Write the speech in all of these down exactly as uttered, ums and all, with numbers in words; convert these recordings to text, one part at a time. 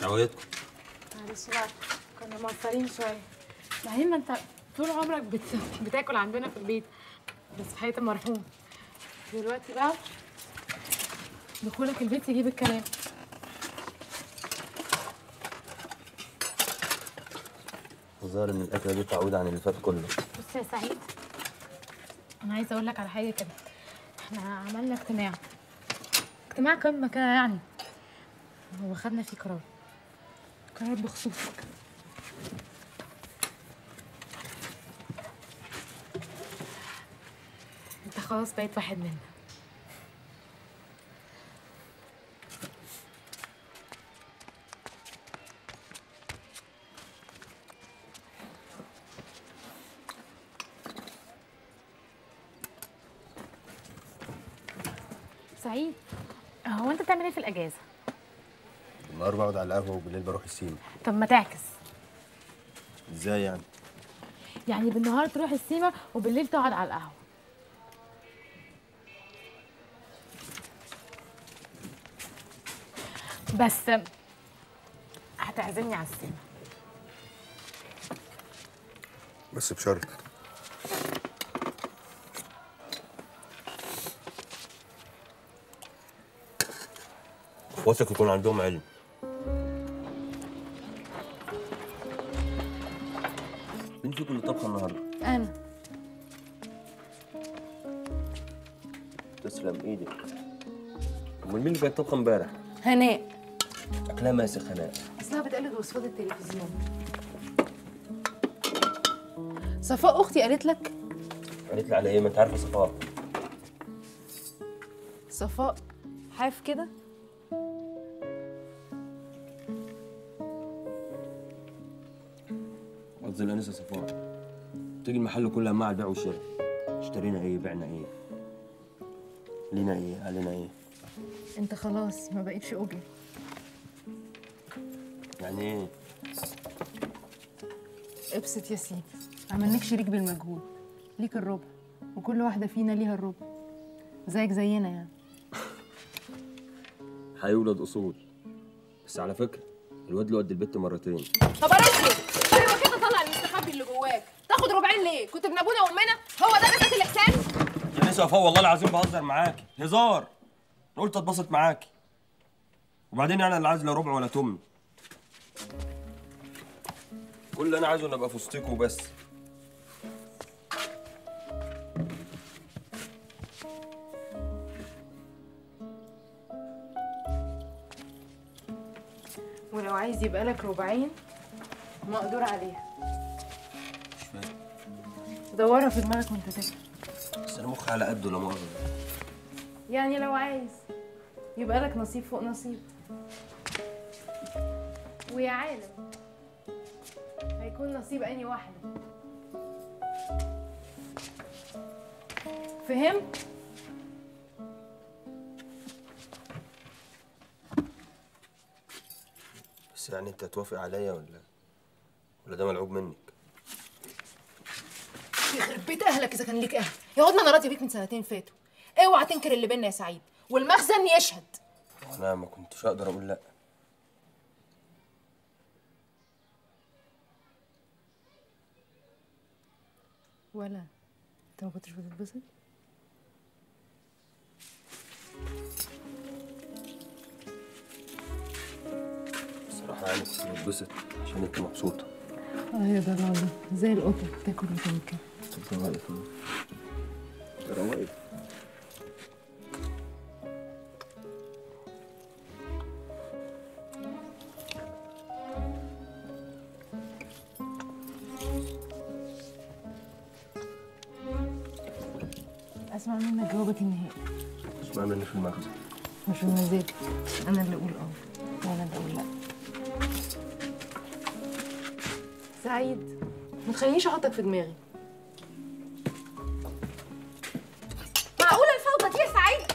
عودتكم. معلش بقى كنا مقصرين شويه. بعدين ما انت طول عمرك بت... بتاكل عندنا في البيت بس في حياة المرحوم. دلوقتي بقى دخولك البيت يجيب الكلام. الظاهر ان الاكله دي تعود عن اللي فات كله. بص يا سعيد، انا عايزه اقول لك على حاجه كده. احنا عملنا اجتماع اجتماع قمه كده يعني، وخدنا فيه قرار قرار بخصوصك. انت خلاص بقيت واحد منا. سعيد، هو انت بتعمل ايه في الاجازه؟ النهار بقعد على القهوه وبالليل بروح السيما. طب ما تعكس. ازاي يعني؟ يعني بالنهار تروح السيما وبالليل تقعد على القهوه. بس هتعزمني على السيما. بس بشرط اخواتك يكون عندهم علم. مين فيكم اللي طبخه النهارده؟ انا. تسلم ايدك. امال مين اللي كانت طبخه امبارح؟ هناء. اكلها ماسخ هناء. اصلها بتقلد وصفات التلفزيون. صفاء اختي قالت لك؟ قالت لي على ايه؟ ما انت عارفه صفاء. صفاء حاف كده. قصدي الانسه صفاء تيجي المحل كلها مع البيع والشراء. اشترينا ايه؟ بعنا ايه؟ لينا ايه؟ علينا ايه؟ انت خلاص ما بقتش اجري. يعني ايه؟ ابسط يا سيدي، عملناك شريك بالمجهود، ليك الربع وكل واحده فينا ليها الربع زيك زينا يعني. هيولد اصول. بس على فكره الواد له قد البت مرتين. طب ارسل ايوه كده، طلع المستخبي اللي جواك. تاخد ربعين ليه؟ كنت ابن ابونا وامنا؟ هو ده جزاك الاحسان؟ يا نسا وفاء والله العظيم بهزر معاكي هزار. انا قلت اتبسط معاكي. وبعدين انا اللي عايز لا ربع ولا تمن. كل اللي انا عايزه ان ابقى في وسطيكوا وبس. ولو عايز يبقى لك ربعين مقدور عليها. مش فاهم. دورها في دماغك وانت تاكل. بس انا مخي على قده لا مؤاخذه. يعني لو عايز يبقى لك نصيب فوق نصيب. ويا عالم هيكون نصيب اني واحده. فهمت؟ بس يعني انت هتوافق عليا ولا ولا ده ملعوب منك؟ يخرب بيت اهلك اذا كان ليك اهل. يا واد ما انا راضيه بيك من سنتين فاتوا. اوعى تنكر اللي بينا يا سعيد، والمخزن يشهد. انا ما كنتش اقدر اقول لا. ولا انت ما كنتش بتتبسط؟ الصراحه يعني كنت بتبسط عشان انت مبسوطه. اه يا ضلالة زي القطة بتاكل وتنكر. انت واقف اهو. انا واقف. اسمع منك جوابك النهائي. اسمع مني في المخزن. مش بمزاجي، انا اللي اقول اه وانا اللي اقول لا. سعيد ما تخلينيش احطك في دماغي. معقوله الفوضى دي يا سعيد؟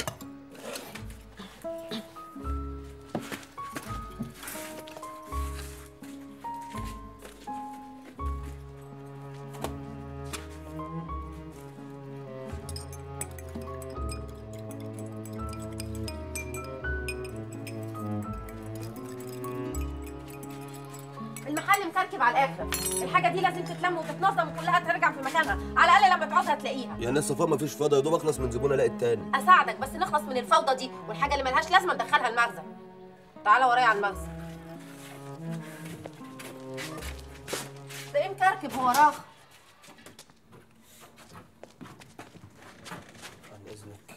المحل مكركب على الاخر. الحاجه دي لازم تتلم وتتنظم وكلها ترجع في مكانها، على الاقل لما تعوزها تلاقيها. يا ناس صفاء مفيش فاضي، يا دوب اخلص من زبون الاقي التاني. اساعدك بس نخلص من الفوضى دي، والحاجه اللي ملهاش لازمه ندخلها المخزن. تعالى ورايا على المخزن. ده ايه مكركب هو راخ؟ عن اذنك.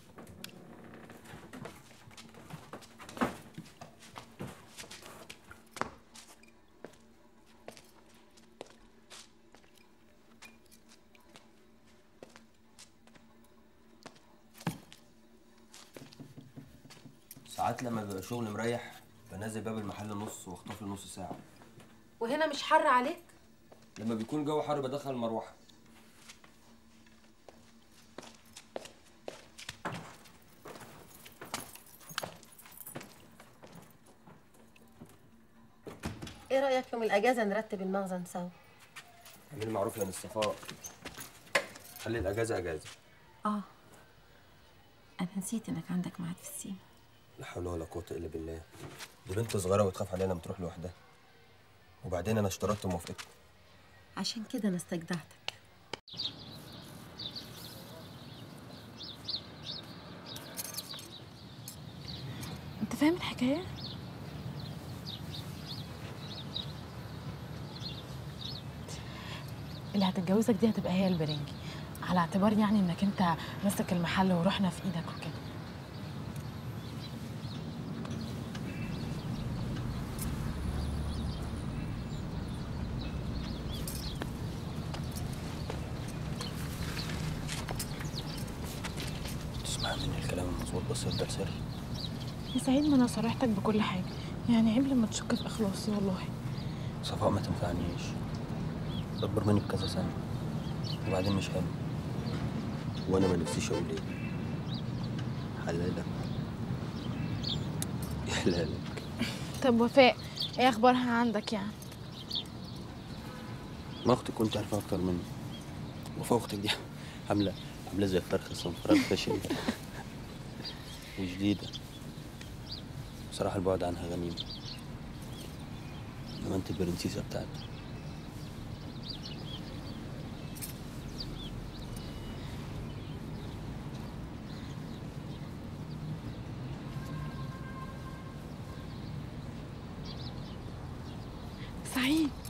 ساعات لما بيبقى شغل مريح بنزل باب المحل نص واخطف لي نص ساعة. وهنا مش حر عليك؟ لما بيكون جو حر بدخل المروحة. ايه رايك يوم الاجازه نرتب المخزن سوا؟ اعملي معروف يا نس صفاء، خلي الاجازة اجازة. اه انا نسيت انك عندك ميعاد في السيما. لا حول ولا قوة الا بالله، دي بنت صغيرة وتخاف عليها لما تروح لوحدها. وبعدين انا اشترطت موافقتك. عشان كده انا استجدعتك. انت فاهم الحكايه؟ اللي هتتجوزك دي هتبقى هي البرنجي، على اعتبار يعني انك انت ماسك المحل وروحنا في ايدك وكده. تسمع مني الكلام المظبوط بس يفضل سر. يا سعيد ما انا صرحتك بكل حاجه، يعني عيب لما تشك في اخلاصي والله. صفاء ما تنفعنيش، اكبر مني بكذا سنة وبعدين مش حلو، وانا ما نفسيش اقول ايه. حلالك يا حلالك. طب وفاء ايه اخبارها عندك يعني؟ ما اختك كنت عارفة اكتر مني. وفاء اختك دي عاملة عاملة زي فرخة صنفرة فاشل وجديدة. بصراحة البعد عنها غنيمة، انما انت البرنسيسة بتاعتي. سعيد